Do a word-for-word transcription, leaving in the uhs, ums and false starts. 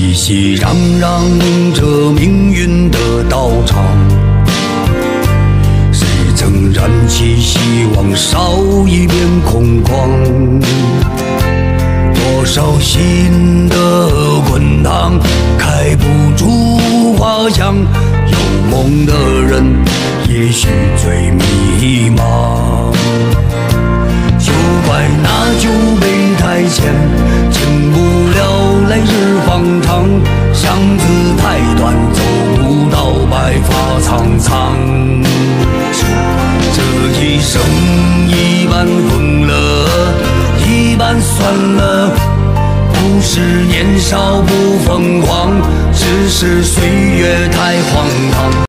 熙熙攘攘这命运的道场，谁曾燃起希望，烧一片空旷？多少新的滚烫，开不出花香。有梦的人，也许最迷茫。就怪那酒杯太浅，敬不了来日方长。巷子太短，走不到白发苍苍。这一生一半疯了，一半算了。不是年少不疯狂，只是岁月太荒唐。